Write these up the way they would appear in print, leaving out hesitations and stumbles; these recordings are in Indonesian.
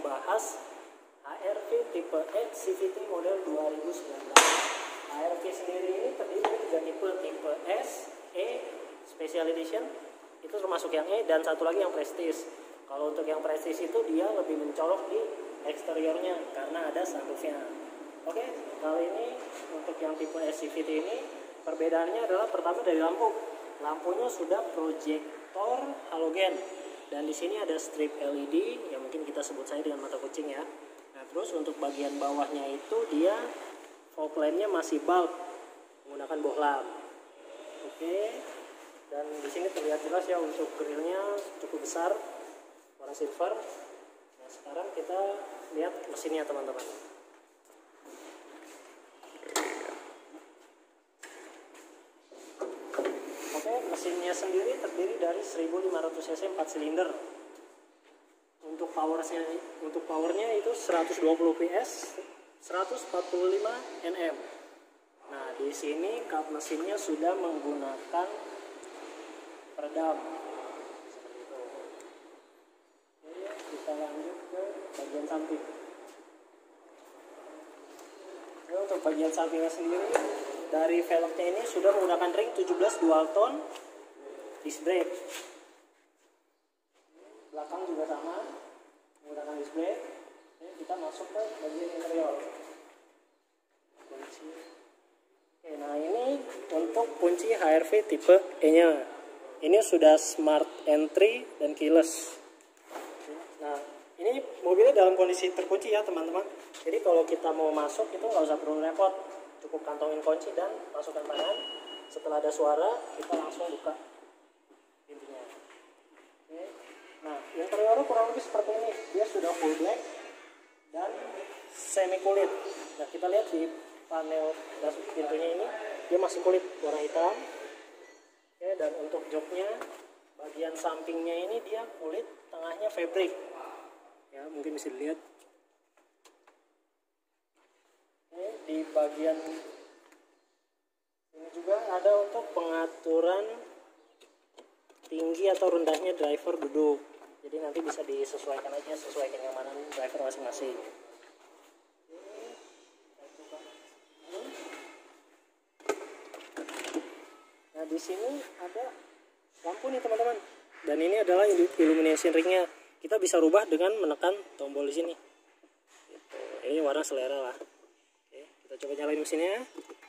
bahas HRV tipe E CVT model 2019. HRV sendiri ini terdiri dari 3 tipe S, E, Special Edition, itu termasuk yang E, dan satu lagi yang Prestige. Kalau untuk yang Prestige itu dia lebih mencolok di eksteriornya karena ada sunroofnya. Oke, kali ini untuk yang tipe S CVT ini perbedaannya adalah pertama dari lampu. Lampunya sudah proyektor halogen dan di sini ada strip LED yang mungkin kita sebut saja dengan mata kucing ya. Nah, terus untuk bagian bawahnya itu dia fog lampnya masih bulb menggunakan bohlam. Oke. Dan di sini terlihat jelas ya untuk grillnya cukup besar warna silver. Nah, sekarang kita lihat mesinnya teman-teman. Mesinnya sendiri terdiri dari 1500 cc 4 silinder. Untuk powernya itu 120 PS, 145 Nm. Nah, di sini kap mesinnya sudah menggunakan peredam. Seperti itu. Oke, kita lanjut ke bagian samping. Oke, untuk bagian sampingnya sendiri dari velgnya ini sudah menggunakan ring 17 dual tone disc brake. Belakang juga sama menggunakan disc brake. Oke, kita masuk ke bagian interior. Kunci. Oke, nah ini untuk kunci HRV tipe E nya. Ini sudah smart entry dan keyless. Nah, ini mobilnya dalam kondisi terkunci ya teman-teman. Jadi kalau kita mau masuk itu nggak usah perlu repot, cukup kantongin kunci dan masukkan tangan. Setelah ada suara kita langsung buka pintunya. Oke. Nah, interiornya kurang lebih seperti ini. Dia sudah full black dan semi kulit. Nah, kita lihat di panel pintunya ini dia masih kulit warna hitam. Oke, dan untuk joknya bagian sampingnya ini dia kulit, tengahnya fabric. Ya, mungkin bisa dilihat. Oke, di bagian ini juga ada untuk pengaturan tinggi atau rendahnya driver duduk. Jadi nanti bisa disesuaikan aja sesuai kenyamanan driver masing-masing. Nah, di sini ada lampu nih teman-teman. Dan ini adalah illumination ringnya. Kita bisa rubah dengan menekan tombol di sini. Gitu. Ini warna selera lah. Oke, kita coba nyalain mesinnya.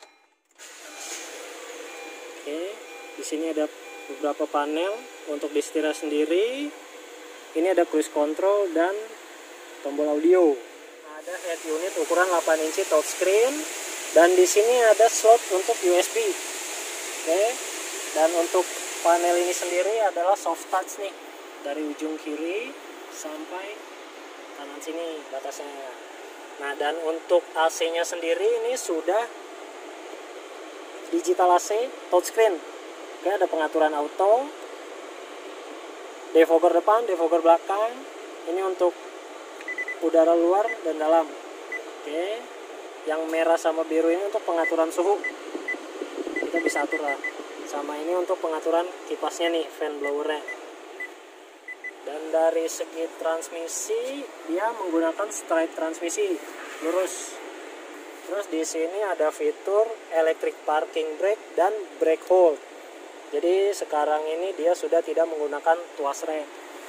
Oke, di sini ada beberapa panel untuk di setirnya sendiri. Ini ada cruise control dan tombol audio. Ada head unit ukuran 8 inci touchscreen dan di sini ada slot untuk USB. Oke, dan untuk panel ini sendiri adalah soft touch nih, dari ujung kiri sampai kanan sini batasnya. Nah, dan untuk AC-nya sendiri ini sudah digital AC touchscreen. Oke, ada pengaturan auto, defogger depan, defogger belakang. Ini untuk udara luar dan dalam. Oke, yang merah sama biru ini untuk pengaturan suhu. Kita bisa atur lah. Sama ini untuk pengaturan kipasnya nih, fan blowernya. Dan dari segi transmisi dia menggunakan straight transmisi, lurus. Terus di sini ada fitur electric parking brake dan brake hold. Jadi sekarang ini dia sudah tidak menggunakan tuas rem.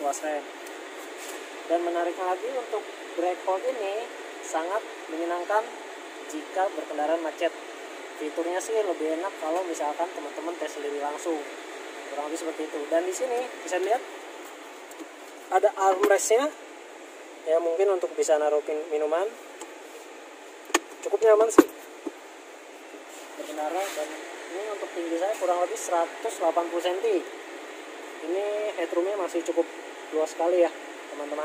Dan menariknya lagi untuk brake hold ini sangat menyenangkan jika berkendaraan macet. Fiturnya sih lebih enak kalau misalkan teman-teman tes sendiri langsung. Kurang lebih seperti itu. Dan di sini bisa lihat ada armrestnya. Ya, mungkin untuk bisa naruh minuman. Cukup nyaman sih berkendara. Dan ini untuk tinggi saya kurang lebih 180 cm. Ini headroomnya masih cukup luas sekali ya teman-teman.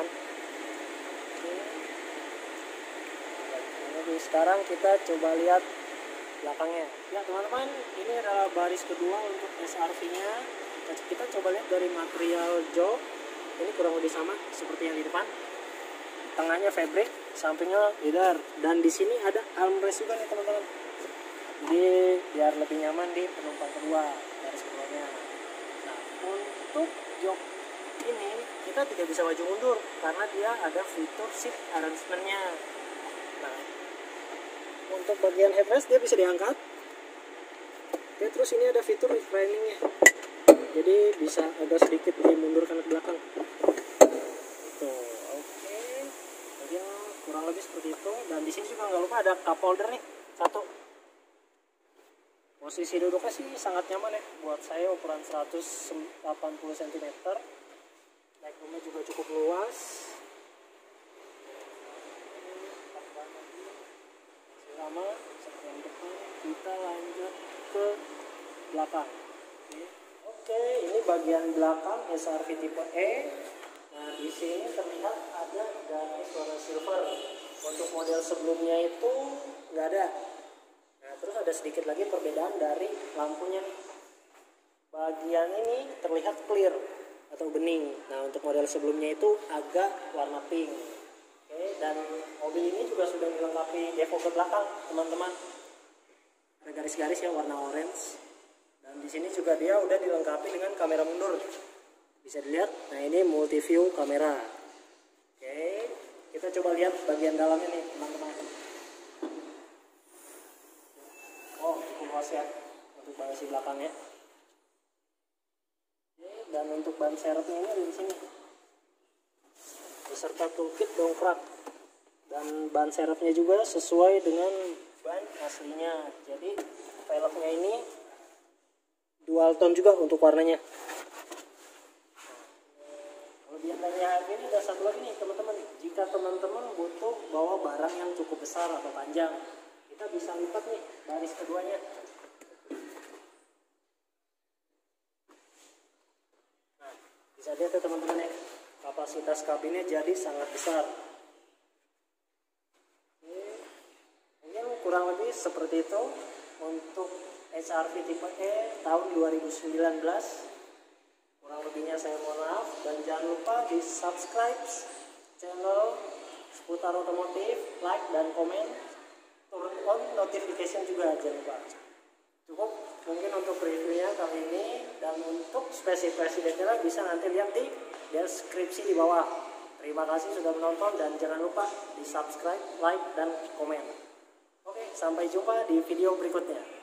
Jadi sekarang kita coba lihat belakangnya. Ya teman-teman, ini adalah baris kedua untuk SRV nya. Kita coba lihat dari material jok. Ini kurang lebih sama seperti yang di depan. Tengahnya fabric, sampingnya leather. Dan di sini ada armrest juga nih teman-teman. Jadi biar lebih nyaman di penumpang kedua, baris keduanya. Nah, untuk jok ini kita tidak bisa maju mundur karena dia ada fitur seat arrangement-nya. Nah, untuk bagian headrest dia bisa diangkat. Oke, terus ini ada fitur reclining-nya. Jadi bisa agak sedikit dimundurkan ke belakang. Tuh, oke. Jadi kurang lebih seperti itu. Dan di sini juga nggak lupa ada cup holder nih, satu. Posisi duduknya sih sangat nyaman ya. Buat saya ukuran 180 cm. Legroomnya juga cukup luas. Sama seperti yang depan, kita lanjut ke belakang. Oke, ini bagian belakang SRV tipe E. Nah, di sini terlihat ada garis warna silver. Untuk model sebelumnya itu nggak ada. Nah, terus ada sedikit lagi perbedaan dari lampunya. Bagian ini terlihat clear atau bening. Nah, untuk model sebelumnya itu agak warna pink. Oke, dan mobil ini juga sudah dilengkapi defogger belakang, teman-teman. Ada garis-garis yang warna orange. Dan di sini juga dia udah dilengkapi dengan kamera mundur. Bisa dilihat. Nah, ini multi view kamera. Oke, kita coba lihat bagian dalamnya nih, teman-teman. Oh, cukup luas ya untuk bagasi belakangnya. Oke, dan untuk ban serepnya ini ada di sini. Beserta toolkit dongkrak. Dan ban serepnya juga sesuai dengan ban aslinya. Jadi velgnya ini dual tone juga untuk warnanya. Kelebihan dari HRV ini ada satu lagi nih, teman-teman. Jika teman-teman butuh bawa barang yang cukup besar atau panjang, kita bisa lipat nih baris keduanya. Nah, bisa lihat ya teman-teman ya, kapasitas kabinnya jadi sangat besar. Mungkin kurang lebih seperti itu untuk HR-V tipe E tahun 2019. Kurang lebihnya saya mohon maaf, dan jangan lupa di subscribe channel seputar otomotif, like dan komen, turn on notification juga jangan lupa. Cukup mungkin untuk reviewnya kali ini, dan untuk spesifikasi detailnya bisa nanti lihat di deskripsi di bawah. Terima kasih sudah menonton dan jangan lupa di subscribe, like dan komen. Oke, sampai jumpa di video berikutnya.